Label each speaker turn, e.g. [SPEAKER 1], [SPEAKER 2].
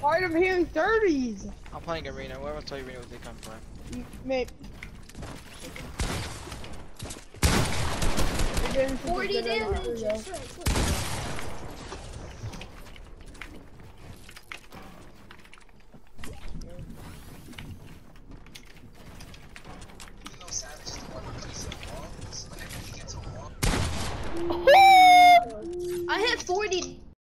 [SPEAKER 1] Why am I hearing 30s?
[SPEAKER 2] I'm playing arena. Whoever tell you arena what they come play.
[SPEAKER 1] Mate.
[SPEAKER 3] 40 damage.